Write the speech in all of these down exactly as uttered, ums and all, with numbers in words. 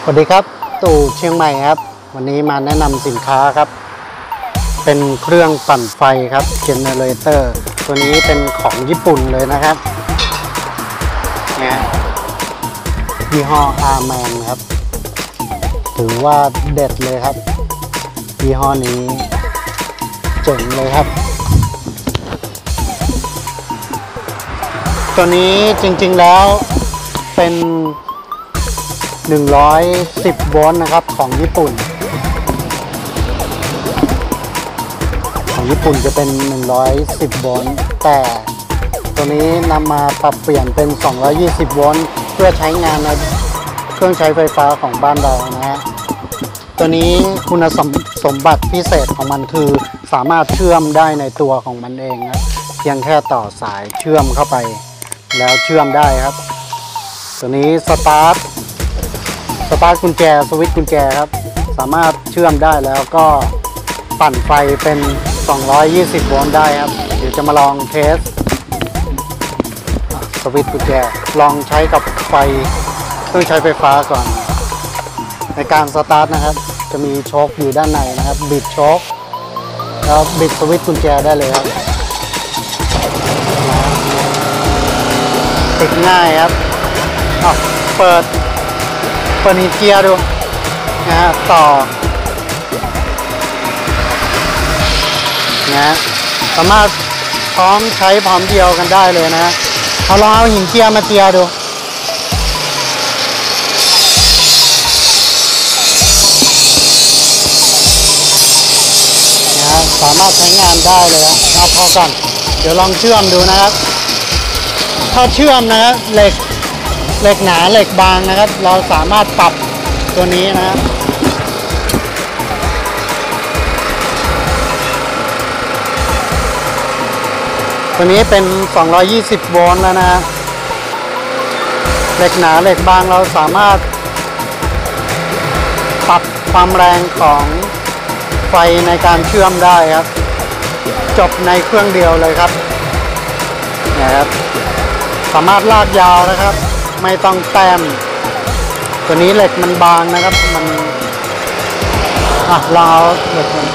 สวัสดีครับตู่เชียงใหม่ครับวันนี้มาแนะนำสินค้าครับเป็นเครื่องปั่นไฟครับเจเนเรเตอร์ตัวนี้เป็นของญี่ปุ่นเลยนะครับเนี่ยยี่ห้ออาร์แมนครับถือว่าเด็ดเลยครับยี่ห้อนี้เจ๋งเลยครับตัวนี้จริงๆแล้วเป็นหนึ่งร้อยสิบโวลต์นะครับของญี่ปุ่นของญี่ปุ่นจะเป็นหนึ่งร้อยสิบโวลต์แต่ตัวนี้นำมาปรับเปลี่ยนเป็นสองร้อยยี่สิบโวลต์เพื่อใช้งานในเครื่องใช้ไฟฟ้าของบ้านเรานะฮะตัวนี้คุณสมบัติพิเศษของมันคือสามารถเชื่อมได้ในตัวของมันเองครับเพียงแค่ต่อสายเชื่อมเข้าไปแล้วเชื่อมได้ครับตัวนี้สตาร์ทสตาร์ทกุญแจสวิตช์กุญแจครับสามารถเชื่อมได้แล้วก็ปั่นไฟเป็นสองร้อยยี่สิบโวลต์ได้ครับเดี๋ยวจะมาลองเทสสวิตช์กุญแจลองใช้กับไฟเครื่องใช้ไฟฟ้าก่อนในการสตาร์ทนะครับจะมีโชคอยู่ด้านในนะครับบิดโชคแล้วบิดสวิตช์กุญแจได้เลยครับติดง่ายครับอ้าวเปิดเปิดเกียร์ดูนะฮะต่อนะสามารถพร้อมใช้พร้อมเดียวกันได้เลยนะเอาลองเอาหินเจียมาเจียดูนะสามารถใช้งานได้เลยนะเอาพอก่อนเดี๋ยวลองเชื่อมดูนะครับถ้าเชื่อมนะครับเหล็กเหล็กหนาเหล็กบางนะครับเราสามารถปรับตัวนี้นะครับตัวนี้เป็นสองร้อยยี่สิบโวลต์แล้วนะเหล็กหนาเหล็กบางเราสามารถปรับความแรงของไฟในการเชื่อมได้ครับจบในเครื่องเดียวเลยครับนะครับสามารถลากยาวนะครับไม่ต้องแต้มตัวนี้เหล็กมันบางนะครับมันอ่ะลาวเหล็กมัน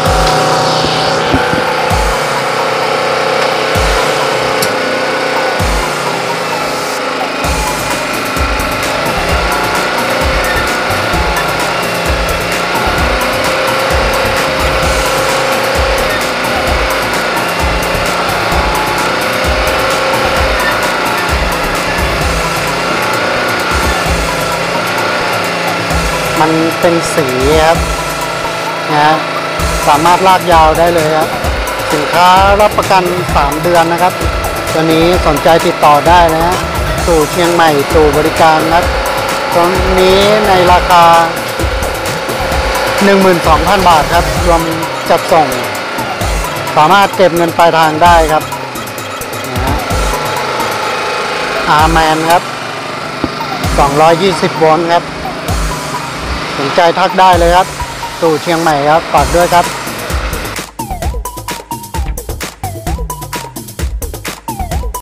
มันเป็นสีครับนะสามารถลากยาวได้เลยครับสินค้ารับประกันสามเดือนนะครับตัวนี้สนใจติดต่อได้นะฮะตู่เชียงใหม่ตู่บริการนะตัวนี้ในราคา หนึ่งหมื่นสองพัน บาทครับรวมจัดส่งสามารถเก็บเงินปลายทางได้ครับนะอาร์แมนครับสองร้อยยี่สิบโวลต์ครับสนใจทักได้เลยครับตู่เชียงใหม่ครับฝากด้วยครับ